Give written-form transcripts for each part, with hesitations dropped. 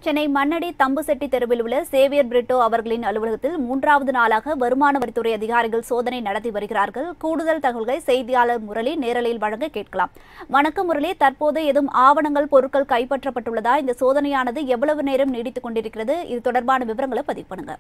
சென்னை மண்ணடி தம்புசெட்டி தெருவில் உள்ள சேவியர் பிரிட்டோ அவர்களின் அலுவலகத்தில் 3வது நாளாக வருமான வரித்துறை அதிகாரிகள் சோதனை நடத்தி வருகிறார்கள். கூடுதல் தகவல்களை செய்தியாளர் முரளி நேரலையில் வழங்க கேட்கலாம். வணக்கம் முரளி, தற்போது ஏதும் ஆவணங்கள் பொருட்கள் கைப்பற்றப்பட்டுள்ளதா? இந்த சோதனையானது எவ்வளவு நேரம் நீடித்துக் கொண்டிருக்கிறது? இது தொடர்பான விவரங்களை பதிவு பண்ணுங்க.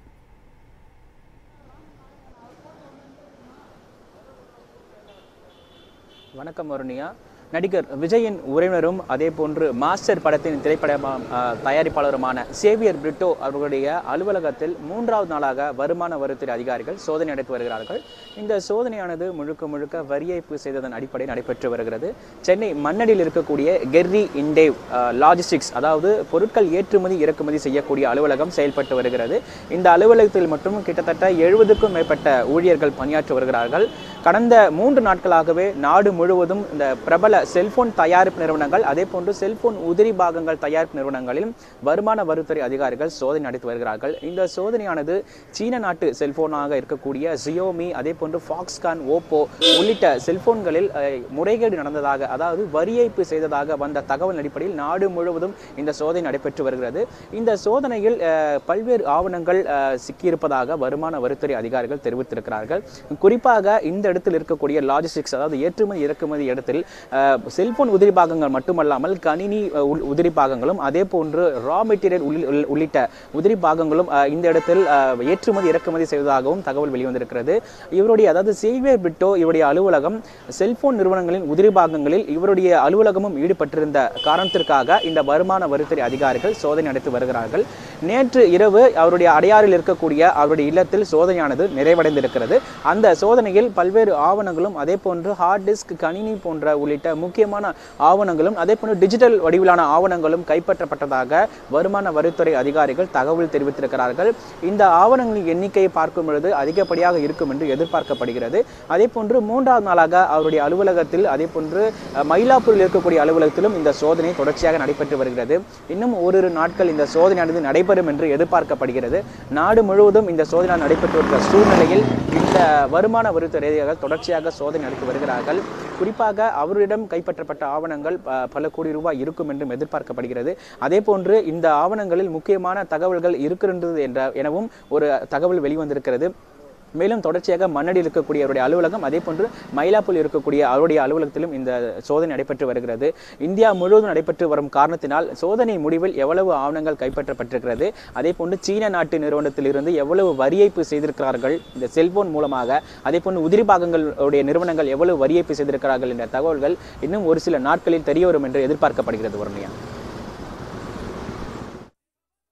வணக்கம் வருணியா. நடிகர் விஜயின் உறவினரும் அதேபோன்று மாஸ்டர் படத்தின் திரைப்பட தயாரிப்பாளருமான சேவியர் பிரிட்டோ அவர்களுடைய அலுவலகத்தில் 3வது நாளாக வருமான வரித்துறை அதிகாரிகள் சோதனை நடத்தி வருகிறார்கள். இந்த சோதனையானது முழுக்க வரி ஏய்ப்பு செய்ததன் அடிப்படையில் நடைபெற்று வருகிறது. சென்னை மண்ணடியில் இருக்கக்கூடிய கெர்ரி இண்டேவ் லாஜிஸ்டிக்ஸ், அதாவது பொருட்கள் ஏற்றுமதி இறக்குமதி செய்யக்கூடிய அலுவலகம் செயல்பட்டு வருகிறது. இந்த அலுவலகத்தில் மட்டும் கிட்டத்தட்ட 70க்கும் மேற்பட்ட ஊழியர்கள் பணியாற்றி வருகிறார்கள். கடந்த 3 நாட்களாகவே நாடு முழுவதும் இந்த பிரபல செல்போன் தயாரிப்பு நிறுவனங்கள் அதேபோன்று செல்போன் உதிரி பாகங்கள் தயாரிப்பு நிறுவனங்களில் வருமான வரித்துறை அதிகாரிகள் சோதனை நடத்தி வருகிறார்கள். இந்த சோதனையானது சீன நாட்டு செல்போனாக இருக்கக்கூடிய ஜியோமி அதேபோன்று ஃபாக்ஸ்கான், ஓப்போ உள்ளிட்ட செல்போன்களில் முறைகேடு நடந்ததாக, அதாவது வரி ஏய்ப்பு செய்ததாக வந்த தகவல் அடிப்படையில் நாடு முழுவதும் இந்த சோதனை நடைபெற்று வருகிறது. இந்த சோதனையில் பல்வேறு ஆவணங்கள் சிக்கியிருப்பதாக வருமான வரித்துறை அதிகாரிகள் தெரிவித்திருக்கிறார்கள். குறிப்பாக இந்த இடத்தில் இருக்கக்கூடிய லாஜிஸ்டிக்ஸ், அதாவது ஏற்றுமதி இறக்குமதி இடத்தில் செல்போன் உதிரி பாகங்கள் மட்டுமல்லாமல் கணினி உதிரி பாகங்களும் அதே போன்று ரா மெட்டீரியல் உள்ளிட்ட உதிரி பாகங்களும் இந்த இடத்தில் ஏற்றுமதி இறக்குமதி செய்வதாகவும் தகவல் வெளிவந்திருக்கிறது. இவருடைய, அதாவது சேவியர் பிரிட்டோ இவருடைய அலுவலகம் செல்போன் நிறுவனங்களின் உதிரி பாகங்களில் இவருடைய அலுவலகமும் ஈடுபட்டிருந்த காரணத்திற்காக இந்த வருமான வரித்துறை அதிகாரிகள் சோதனை நடத்தி வருகிறார்கள். நேற்று இரவு அவருடைய அடையாறில் இருக்கக்கூடிய அவருடைய இல்லத்தில் சோதனையானது நிறைவடைந்திருக்கிறது. அந்த சோதனையில் பல்வேறு ஆவணங்களும் அதே போன்று ஹார்ட் டிஸ்க், கணினி போன்ற உள்ளிட்ட முக்கியமான ஆவணங்களும் அதே போன்று டிஜிட்டல் வடிவிலான ஆவணங்களும் கைப்பற்றப்பட்டதாக வருமான வரித்துறை அதிகாரிகள் தகவல் தெரிவித்திருக்கிறார்கள். இந்த ஆவணங்களின் எண்ணிக்கையை பார்க்கும் பொழுது அதிகப்படியாக இருக்கும் என்று எதிர்பார்க்கப்படுகிறது. அதே போன்று 3வது நாளாக அவருடைய அலுவலகத்தில் அதே போன்று மயிலாப்பூரில் இருக்கக்கூடிய அலுவலகத்திலும் இந்த சோதனை தொடர்ச்சியாக நடைபெற்று வருகிறது. இன்னும் ஓரிரு நாட்கள் இந்த சோதனையானது நடைபெறும் என்று எதிர்பார்க்கப்படுகிறது. நாடு முழுவதும் இந்த சோதனை நடைபெற்று வருகிற சூழ்நிலையில் இந்த வருமான வரித்துறை அதிகாரிகள் தொடர்ச்சியாக சோதனை நடத்தி வருகிறார்கள். குறிப்பாக அவரிடம் கைப்பற்றப்பட்ட ஆவணங்கள் பல கோடி ரூபாய் இருக்கும் என்றும் எதிர்பார்க்கப்படுகிறது. அதே போன்று இந்த ஆவணங்களில் முக்கியமான தகவல்கள் இருக்கின்றது எனவும் ஒரு தகவல் வெளிவந்திருக்கிறது. மேலும் தொடர்ச்சியாக மண்ணடியில் இருக்கக்கூடிய அவருடைய அலுவலகம் அதே போன்று மயிலாப்பூரில் இருக்கக்கூடிய அவருடைய அலுவலகத்திலும் இந்த சோதனை நடைபெற்று வருகிறது. இந்தியா முழுவதும் நடைபெற்று வரும் காரணத்தினால் சோதனை முடிவில் எவ்வளவு ஆவணங்கள் கைப்பற்றப்பட்டிருக்கிறது, அதே போன்று சீன நாட்டு நிறுவனத்திலிருந்து எவ்வளவு வரி ஏய்ப்பு செய்திருக்கிறார்கள் இந்த செல்போன் மூலமாக, அதே போன்று உதிரி பாகங்களுடைய நிறுவனங்கள் எவ்வளவு வரி ஏய்ப்பு செய்திருக்கிறார்கள் என்ற தகவல்கள் இன்னும் ஒரு சில நாட்களில் தெரிய வரும் என்று எதிர்பார்க்கப்படுகிறது. வருணியா,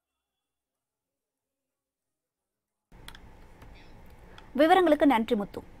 விவரங்களுக்கு நன்றி முத்து.